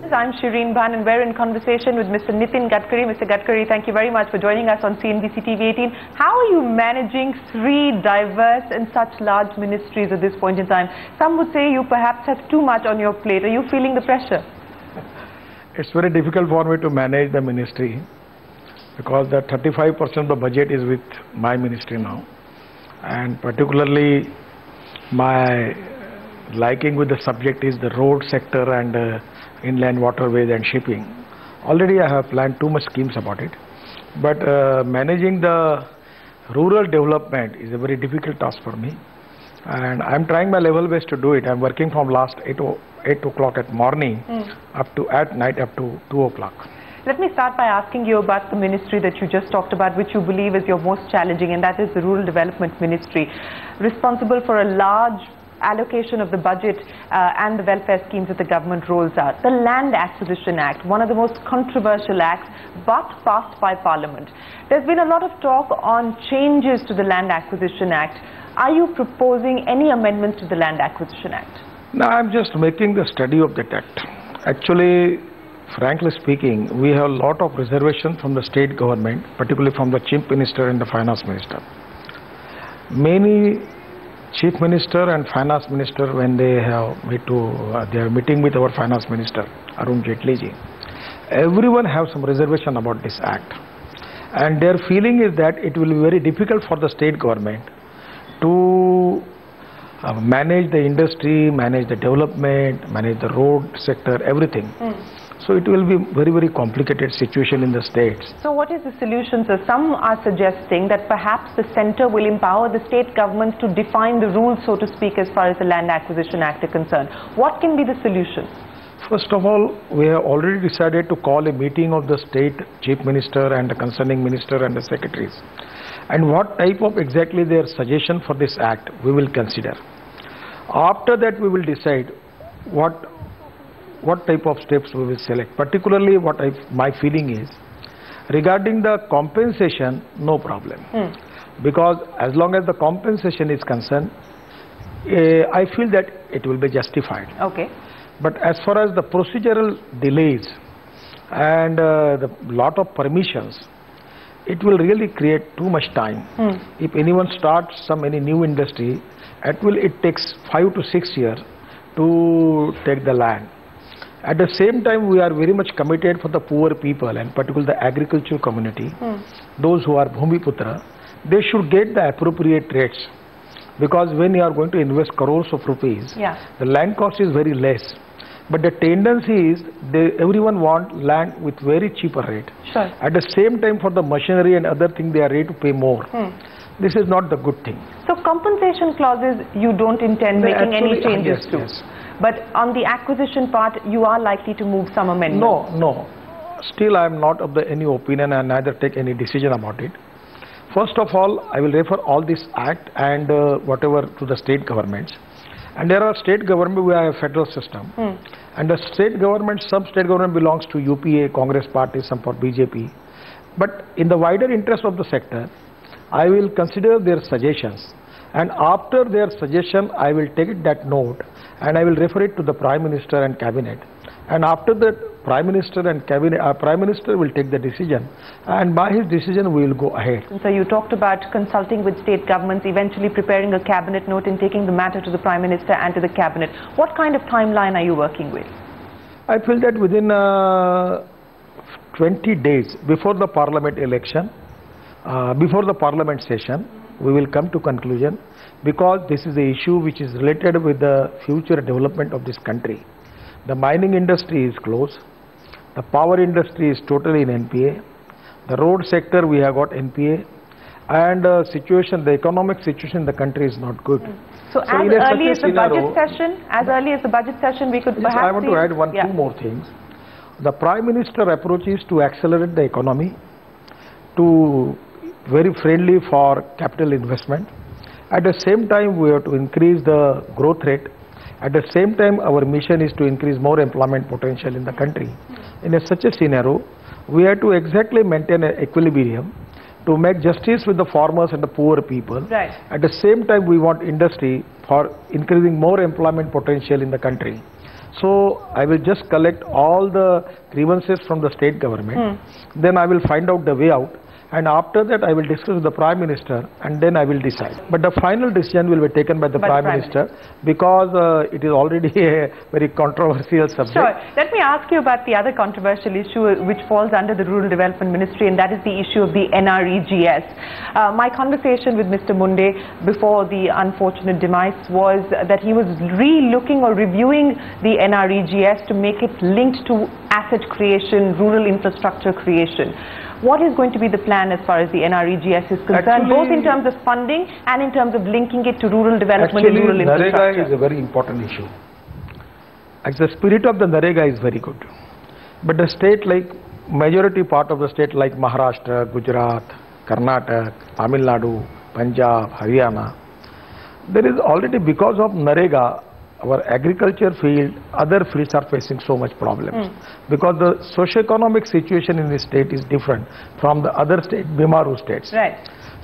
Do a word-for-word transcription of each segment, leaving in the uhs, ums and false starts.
I'm Shireen Bhan and we're in conversation with Mister Nitin Gadkari. Mister Gadkari, thank you very much for joining us on C N B C T V eighteen. How are you managing three diverse and such large ministries at this point in time? Some would say you perhaps have too much on your plate. Are you feeling the pressure? It's very difficult for me to manage the ministry because the thirty-five percent of the budget is with my ministry now, and particularly my liking with the subject is the road sector and uh, inland waterways and shipping. Already I have planned too much schemes about it, but uh, managing the rural development is a very difficult task for me, and I'm trying my level best to do it. I'm working from last eight o'clock at morning mm. up to at night up to two o'clock. Let me start by asking you about the ministry that you just talked about, which you believe is your most challenging, and that is the Rural Development Ministry, responsible for a large allocation of the budget uh, and the welfare schemes that the government rolls out. The Land Acquisition Act, one of the most controversial acts, but passed by Parliament. There's been a lot of talk on changes to the Land Acquisition Act. Are you proposing any amendments to the Land Acquisition Act? No, I'm just making the study of that act. Actually, frankly speaking, we have a lot of reservation from the state government, particularly from the Chief Minister and the Finance Minister. Many Chief Minister and Finance Minister, when they have meet to, uh, they are meeting with our Finance Minister, Arun Jaitley ji, everyone have some reservation about this act. And their feeling is that it will be very difficult for the state government to uh, manage the industry, manage the development, manage the road sector, everything. Mm. So it will be very, very complicated situation in the states. So what is the solution, sir? Some are suggesting that perhaps the centre will empower the state governments to define the rules, so to speak, as far as the Land Acquisition Act is concerned. What can be the solution? First of all, we have already decided to call a meeting of the state chief minister and the concerning minister and the secretaries. And what type of exactly their suggestion for this act, we will consider. After that, we will decide what what type of steps we will select. Particularly what I, my feeling is, regarding the compensation, no problem. Mm. Because as long as the compensation is concerned, uh, I feel that it will be justified. Okay. But as far as the procedural delays and uh, the lot of permissions, it will really create too much time. Mm. If anyone starts some any new industry, it will it takes five to six years to take the land. At the same time, we are very much committed for the poor people and particularly the agricultural community, mm. those who are Bhumiputra, they should get the appropriate rates, because when you are going to invest crores of rupees, yeah. the land cost is very less. But the tendency is they, everyone want land with very cheaper rate. Sure. At the same time, for the machinery and other things, they are ready to pay more. Mm. This is not the good thing. So compensation clauses, you don't intend they making actually, any changes yes, to? Yes. But on the acquisition part, you are likely to move some amendments? No, no. Still, I am not of the any opinion and neither take any decision about it. First of all, I will refer all this act and uh, whatever to the state governments. And there are state government, we have a federal system. Hmm. And the state government, some state government belongs to U P A, Congress party, some for B J P. But in the wider interest of the sector, I will consider their suggestions. And after their suggestion, I will take that note and I will refer it to the Prime Minister and Cabinet. And after that, Prime Minister and Cabinet, uh, Prime Minister will take the decision. And by his decision, we will go ahead. And so you talked about consulting with state governments, eventually preparing a Cabinet note and taking the matter to the Prime Minister and to the Cabinet. What kind of timeline are you working with? I feel that within uh, twenty days before the Parliament election, uh, before the Parliament session, we will come to conclusion, because this is the issue which is related with the future development of this country. The mining industry is closed, the power industry is totally in N P A, the road sector we have got N P A, and uh, situation, the economic situation in the country is not good. So, so as early as the budget session, as early as the budget session, we could yes, perhaps I want to add one, yeah. two more things. The Prime Minister approach is to accelerate the economy, to very friendly for capital investment. At the same time, we have to increase the growth rate. At the same time, our mission is to increase more employment potential in the country. In a, such a scenario, we have to exactly maintain an equilibrium to make justice with the farmers and the poor people. Right. At the same time, we want industry for increasing more employment potential in the country. So I will just collect all the grievances from the state government. Hmm. Then I will find out the way out. And after that, I will discuss with the Prime Minister, and then I will decide. But the final decision will be taken by the by Prime, Prime Minister, Minister because uh, it is already a very controversial subject. Sure. Let me ask you about the other controversial issue which falls under the Rural Development Ministry, and that is the issue of the N R E G S. Uh, my conversation with Mister Munde before the unfortunate demise was that he was re-looking or reviewing the N R E G S to make it linked to asset creation, rural infrastructure creation. What is going to be the plan as far as the N R E G S is concerned, actually, both in terms of funding and in terms of linking it to rural development and rural infrastructure? Actually, Narega is a very important issue. Actually, the spirit of the Narega is very good. But the state, like majority part of the state like Maharashtra, Gujarat, Karnataka, Tamil Nadu, Punjab, Haryana, there is already, because of Narega, our agriculture field, other fields are facing so much problems. Mm. Because the socio-economic situation in this state is different from the other state, Bimaru states. Right.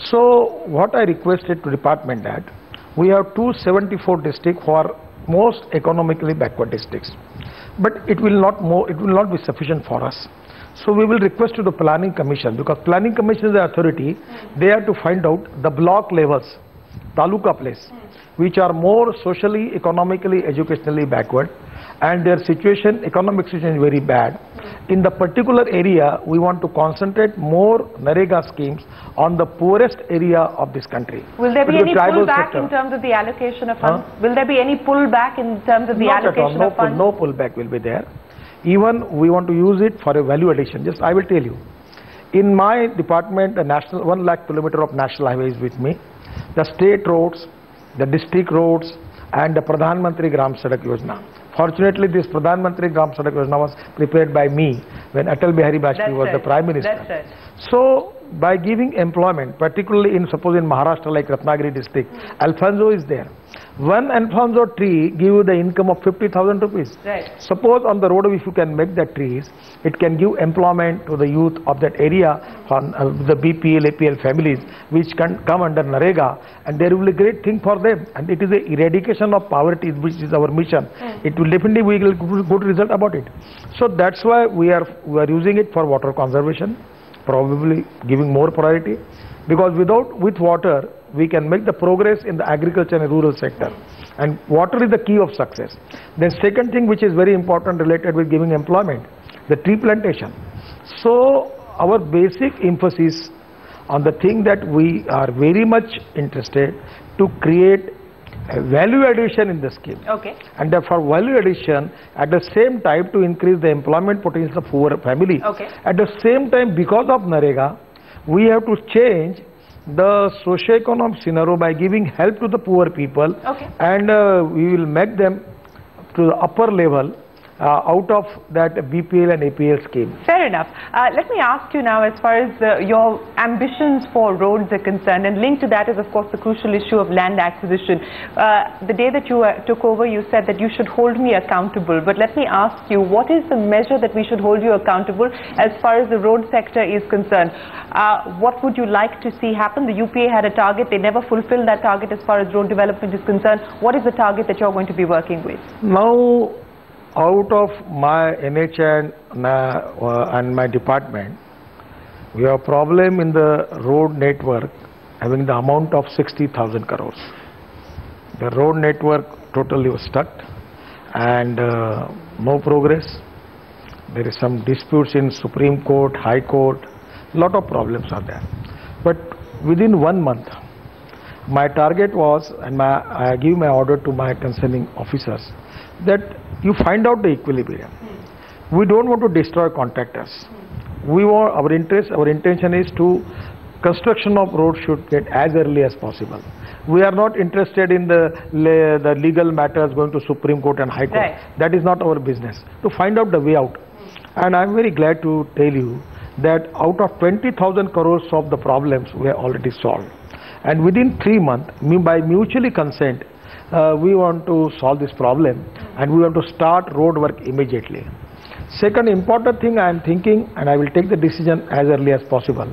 So what I requested to department that, we have two hundred seventy-four districts who are most economically backward districts. But it will not more, it will not be sufficient for us. So we will request to the Planning Commission, because Planning Commission is the authority, mm. they have to find out the block levels, taluka place, mm. which are more socially, economically, educationally backward, and their situation, economic situation is very bad. In the particular area, we want to concentrate more Narega schemes on the poorest area of this country. Will there be any pullback in terms of the allocation of funds? Huh? Will there be any pullback in terms of the Not allocation no of funds? No pullback will be there. Even we want to use it for a value addition. Just I will tell you. In my department, a national one lakh kilometer of national highway is with me. The state roads, the district roads, and the Pradhan Mantri Gram Sadak Yojana. Fortunately, this Pradhan Mantri Gram Sadak Yojana was prepared by me when Atal Bihari Vajpayee was right. the Prime Minister. That's right. So, by giving employment, particularly in suppose in Maharashtra like Ratnagiri district, mm. Alfonso is there. One Alfonso tree give you the income of fifty thousand rupees. Right. Suppose on the road if you can make that trees, it can give employment to the youth of that area, on uh, the B P L, A P L families, which can come under Narega, and there will be a great thing for them. And it is the eradication of poverty, which is our mission. Mm. It will definitely we will get good result about it. So that's why we are we are using it for water conservation, probably giving more priority, because without with water we can make the progress in the agriculture and rural sector, and water is the key of success. Then second thing which is very important related with giving employment, the tree plantation. So our basic emphasis on the thing that we are very much interested to create a value addition in the scheme. Okay. And therefore value addition at the same time to increase the employment potential of poor family. Okay. At the same time, because of Narega, we have to change the socio-economic scenario by giving help to the poor people. Okay. And uh, we will make them to the upper level uh, out of that B P L and A P L scheme. Fair enough. Uh, let me ask you now, as far as uh, your ambitions for roads are concerned, and linked to that is of course the crucial issue of land acquisition. Uh, the day that you uh, took over, you said that you should hold me accountable. But let me ask you, what is the measure that we should hold you accountable as far as the road sector is concerned? Uh, what would you like to see happen? The U P A had a target. They never fulfilled that target as far as road development is concerned. What is the target that you're going to be working with? Now, out of my N H A and, uh, and my department, we have a problem in the road network having the amount of sixty thousand crores. The road network totally was stuck and uh, no progress. There is some disputes in Supreme Court, High Court, lot of problems are there. But within one month, my target was, and my, I give my order to my concerning officers, that you find out the equilibrium. Mm. We don't want to destroy contractors. Mm. We want our interest, our intention is to construction of road should get as early as possible. We are not interested in the le the legal matters going to Supreme Court and High Court. Right. That is not our business. To find out the way out. Mm. And I am very glad to tell you that out of twenty thousand crores of the problems we have already solved. And within three months, by mutually consent, Uh, we want to solve this problem and we want to start road work immediately. Second important thing I am thinking, and I will take the decision as early as possible,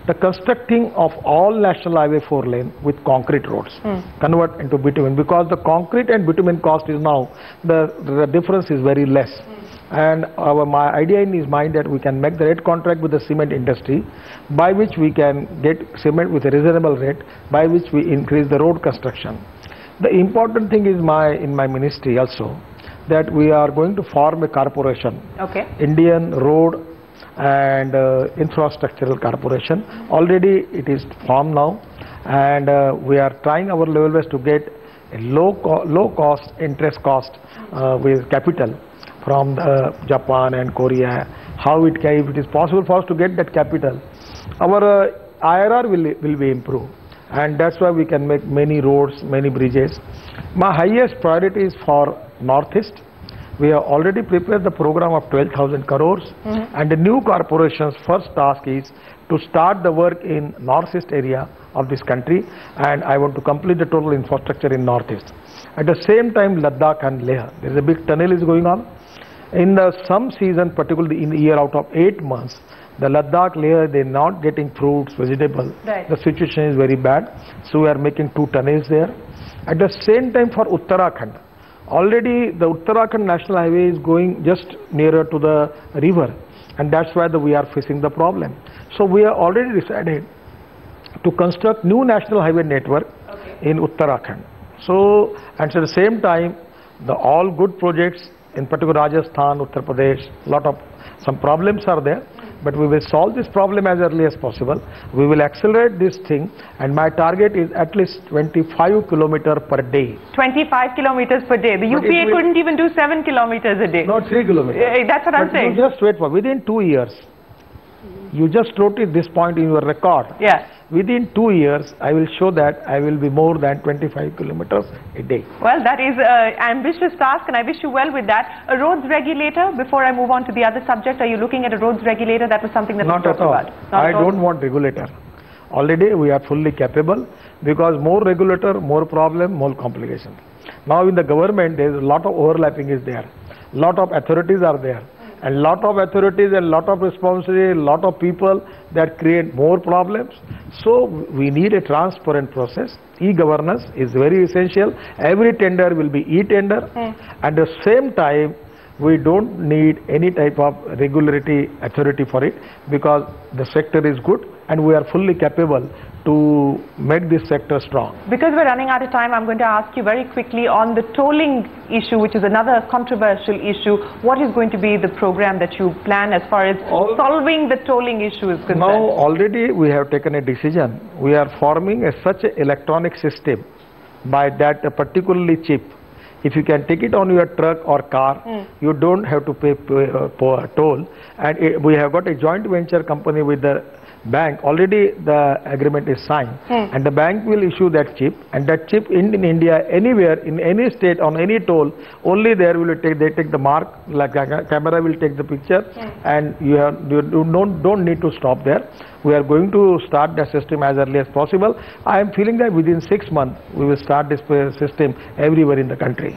the constructing of all National Highway four lane with concrete roads, mm. convert into bitumen, because the concrete and bitumen cost is now, the, the difference is very less. Mm. And our, my idea in his mind that we can make the rate contract with the cement industry, by which we can get cement with a reasonable rate, by which we increase the road construction. The important thing is my in my ministry also, that we are going to form a corporation, okay. Indian Road and uh, Infrastructural Corporation. Already it is formed now, and uh, we are trying our level best to get a low co low cost interest cost uh, with capital from the Japan and Korea. How it can, if it is possible for us to get that capital, our uh, I R R will will be improved, and that's why we can make many roads, many bridges. My highest priority is for Northeast. We have already prepared the program of twelve thousand crores, mm-hmm. and the new corporation's first task is to start the work in Northeast area of this country, and I want to complete the total infrastructure in Northeast. At the same time, Ladakh and Leh, there is a big tunnel is going on. In the some season, particularly in the year out of eight months, the Ladakh Leh, they are not getting fruits, vegetables. Right. The situation is very bad. So we are making two tunnels there. At the same time, for Uttarakhand, already the Uttarakhand National Highway is going just nearer to the river, and that's why the, we are facing the problem. So we have already decided to construct new national highway network, okay. in Uttarakhand. So, and at the same time, the all good projects, in particular Rajasthan, Uttar Pradesh, lot of some problems are there, but we will solve this problem as early as possible. We will accelerate this thing, and my target is at least twenty-five kilometers per day. twenty-five kilometers per day. The U P A couldn't even do seven kilometers a day. Not three kilometers. Uh, that's what but I'm saying. You just wait for within two years. You just wrote it this point in your record. Yeah. Within two years, I will show that I will be more than twenty-five kilometers a day. Well, that is an ambitious task, and I wish you well with that. A roads regulator, before I move on to the other subject, are you looking at a roads regulator? That was something that Not was talked about. Not I at all. don't want regulator. Already we are fully capable, because more regulator, more problem, more complication. Now in the government, there is a lot of overlapping is there. Lot of authorities are there. And lot of authorities and lot of responsibility, lot of people that create more problems. So we need a transparent process. E-governance is very essential. Every tender will be e-tender. Mm. At the same time, we don't need any type of regulatory authority for it, because the sector is good and we are fully capable to make this sector strong. Because we're running out of time, I'm going to ask you very quickly on the tolling issue, which is another controversial issue. What is going to be the program that you plan as far as All solving the tolling issue is concerned? Now already we have taken a decision. We are forming a, such an electronic system by that uh, particularly cheap. If you can take it on your truck or car, mm. you don't have to pay, pay uh, toll. And it, we have got a joint venture company with the bank. Already the agreement is signed, mm. and the bank will issue that chip, and that chip in, in India, anywhere, in any state, on any toll, only there will take, they take the mark, like a camera will take the picture, mm. and you, have, you don't, don't need to stop there. We are going to start the system as early as possible. I am feeling that within six months, we will start this system everywhere in the country.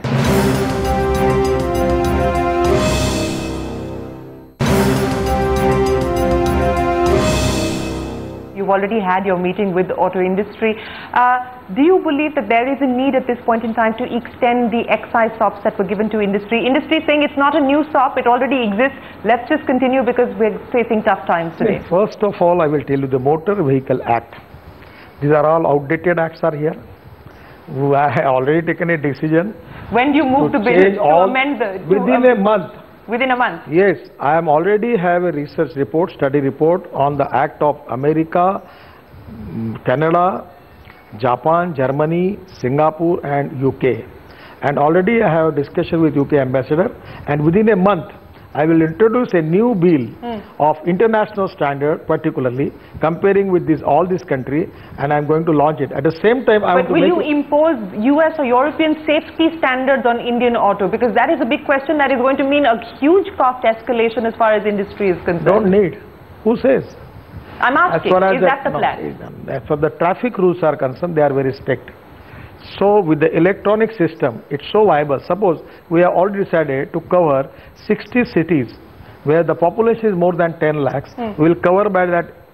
You've already had your meeting with the auto industry. Uh, do you believe that there is a need at this point in time to extend the excise S O Ps that were given to industry? Industry is saying it's not a new S O P, it already exists. Let's just continue because we're facing tough times today. First of all, I will tell you the Motor Vehicle Act. These are all outdated acts are here. I have already taken a decision. When do you move to the bill to amend the... To within um, a month. Within a month? Yes, I am already have a research report, study report on the Act of America, Canada, Japan, Germany, Singapore and U K. And already I have a discussion with U K ambassador, and within a month I will introduce a new bill mm. of international standard, particularly comparing with this all this country, and I am going to launch it. At the same time, I But will you impose U S or European safety standards on Indian auto? Because that is a big question that is going to mean a huge cost escalation as far as industry is concerned. Don't need. Who says? I'm asking, as as is that, that the no, plan? As far as the traffic rules are concerned, they are very strict. So with the electronic system, it's so viable. Suppose we have already decided to cover sixty cities where the population is more than ten lakhs. Mm. We will cover by that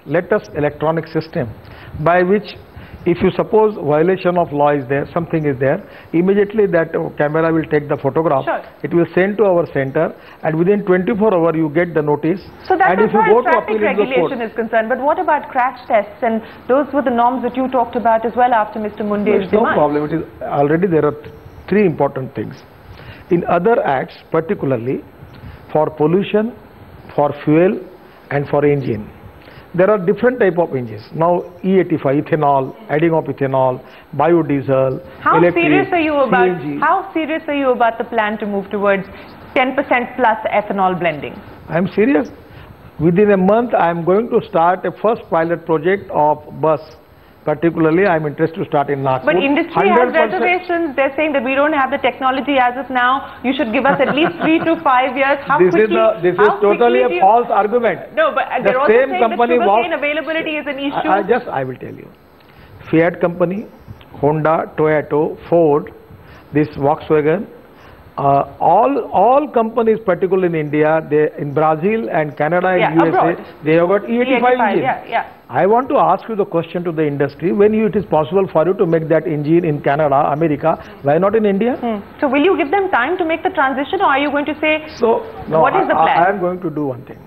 latest electronic system by which if you suppose violation of law is there, something is there, immediately that uh, camera will take the photograph. Sure. It will send to our center, and within twenty-four hours you get the notice. So that and is if you why go to traffic appeal in the regulation court, is concerned. But what about crash tests? And those were the norms that you talked about as well after Mister Munde's there's no demand. problem. It is already there are th three important things. In other acts, particularly for pollution, for fuel, and for engine, there are different type of engines. Now E eighty-five, ethanol, adding of ethanol, biodiesel, How electric, serious are you about? C N G. How serious are you about the plan to move towards ten percent plus ethanol blending? I am serious. Within a month, I am going to start a first pilot project of bus. Particularly, I am interested to start in Nagpur. But industry has one hundred percent reservations. They're saying that we don't have the technology as of now. You should give us at least three to five years. How this quickly? is a, this is how totally quickly do a you- false argument. No, but The they're also same saying that company sugarcane was- availability is an issue. I, I just I will tell you. Fiat company, Honda, Toyota, Ford, this Volkswagen, uh, all all companies, particularly in India, they in Brazil and Canada and Yeah, U S A, abroad. they have got E eighty-five engine. Yeah, yeah. I want to ask you the question to the industry: when you, it is possible for you to make that engine in Canada, America, why not in India? Hmm. So will you give them time to make the transition, or are you going to say? So no, what is the I, plan? I am going to do one thing.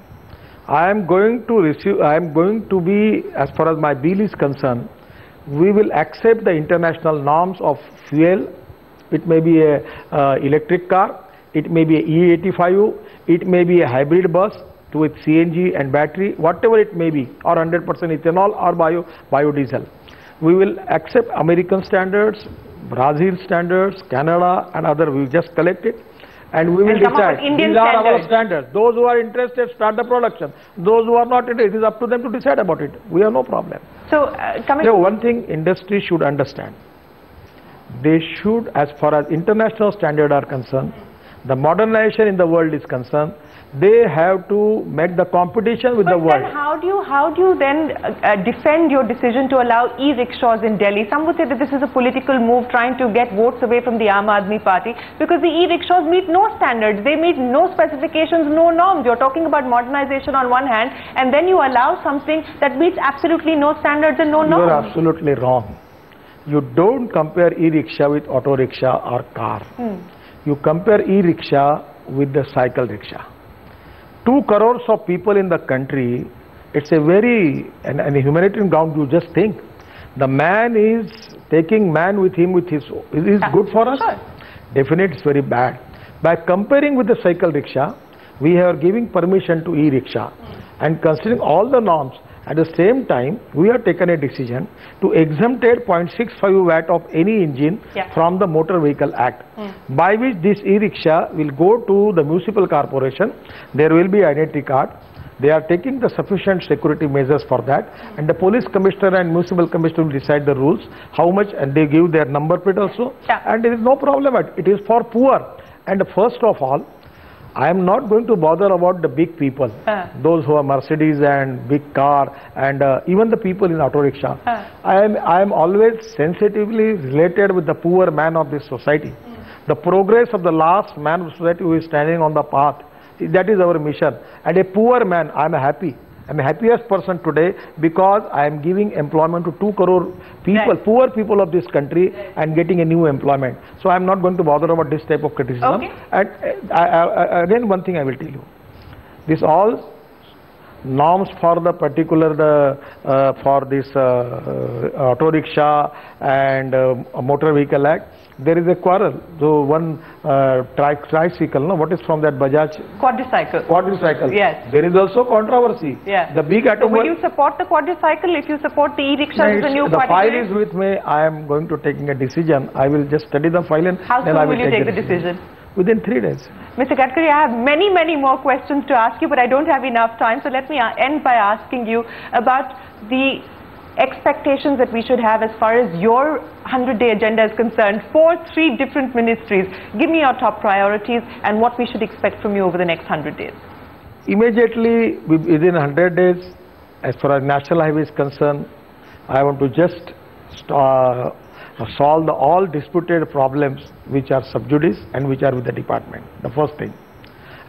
I am going to receive. I am going to be, as far as my bill is concerned, we will accept the international norms of fuel. It may be a uh, electric car. It may be a E eighty-five. It may be a hybrid bus with C N G and battery, whatever it may be, or one hundred percent ethanol or bio biodiesel. We will accept American standards, Brazil standards, Canada and other. We will just collect it. And we will And come up with decide. Indian These are our standards. standards. Those who are interested, start the production. Those who are not interested, it is up to them to decide about it. We have no problem. So uh, coming. Now, one thing industry should understand. They should, as far as international standards are concerned, the modernization in the world is concerned, they have to make the competition with But the world. then how do you how do you then uh, uh, defend your decision to allow e-rickshaws in Delhi? Some would say that this is a political move trying to get votes away from the Aam Aadmi Party, because the e-rickshaws meet no standards, they meet no specifications, no norms. You're talking about modernization on one hand, and then you allow something that meets absolutely no standards and no You norms. are absolutely wrong. You don't compare e-rickshaw with auto rickshaw or car. Hmm. You compare e-rickshaw with the cycle rickshaw. Two crores of people in the country, it's a very, and, and a humanitarian ground, you just think. The man is taking man with him with his, is it good for us? Sure. Definitely it's very bad. By comparing with the cycle rickshaw, we are giving permission to e-rickshaw. And considering all the norms, at the same time, we have taken a decision to exempt zero point six five watt of any engine Yeah. from the Motor Vehicle Act, Mm. by which this e-rickshaw will go to the municipal corporation. There will be identity card. They are taking the sufficient security measures for that, and the police commissioner and municipal commissioner will decide the rules, how much, and they give their number plate also. Yeah. And there is no problem. It is for poor. And first of all, I am not going to bother about the big people, Uh. those who are Mercedes and big car, and uh, even the people in auto rickshaw. Uh. I am I am always sensitively related with the poor man of this society. The progress of the last man of society who is standing on the path, that is our mission. And a poor man, I am happy. I am the happiest person today because I am giving employment to two crore people, Right. poor people of this country, and getting a new employment. So I am not going to bother about this type of criticism. Okay. And uh, I, I, again, one thing I will tell you. This all norms for the particular the uh, for this uh, uh, auto rickshaw and uh, motor vehicle act, there is a quarrel. So one uh, tri tricycle, no, what is from that Bajaj Quadricycle. quadricycle? Yes. There is also controversy. Yeah. The big So will automobile. you support the quadricycle if you support the e-rickshaws as a new The file category? is with me. I am going to taking a decision. I will just study the file and How then soon I will will you take take the decision? Within three days. Mister Gadkari, I have many, many more questions to ask you, but I don't have enough time. So let me uh, end by asking you about the expectations that we should have as far as your hundred-day agenda is concerned for three different ministries. Give me your top priorities and what we should expect from you over the next hundred days. Immediately, within one hundred days, as far as national highway is concerned, I want to just uh, solve the all disputed problems which are sub judice and which are with the department. The first thing.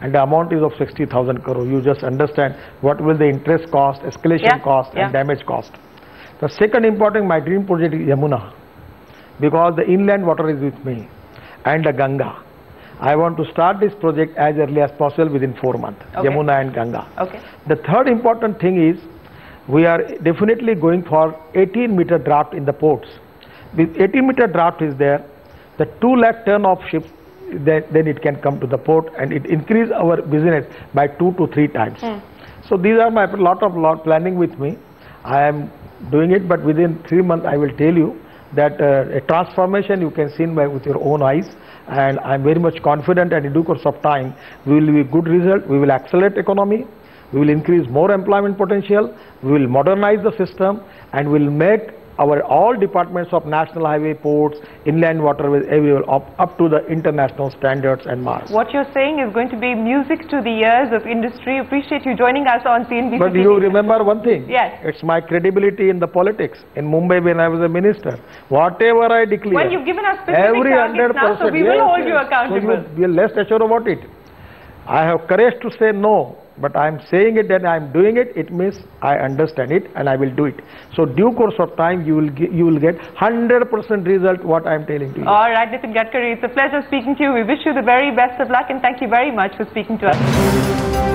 and the amount is of sixty thousand crore. You just understand what will the interest cost, escalation Yeah, cost yeah. and damage cost. The second important, my dream project is Yamuna, because the inland water is with me, and the Ganga. I want to start this project as early as possible within four months, Okay. Yamuna and Ganga. Okay. The third important thing is, we are definitely going for eighteen meter draft in the ports. With eighteen meter draft is there, the two lakh ton of ships, then, then it can come to the port and it increase our business by two to three times. Hmm. So these are my lot of lot planning with me. I am doing it, but within three months I will tell you that uh, a transformation you can see by with your own eyes, and I am very much confident that in due course of time we will be good result. We will accelerate economy, we will increase more employment potential, we will modernize the system, and we will make our all departments of national highway, ports, inland waterways, everywhere up, up to the international standards and marks. What you're saying is going to be music to the ears of industry. Appreciate you joining us on C N B C. But you remember one thing? Yes. It's my credibility in the politics. In Mumbai when I was a minister, whatever I declare, Well, you've given us specific every targets now, so we will yes, hold yes. you accountable. So you be less assured about it. I have courage to say no, but I am saying it and I am doing it. It means I understand it and I will do it. So due course of time, you will get, you will get one hundred percent result what I am telling to you. All right, Nitin Gadkari, it's a pleasure speaking to you. We wish you the very best of luck and thank you very much for speaking to us.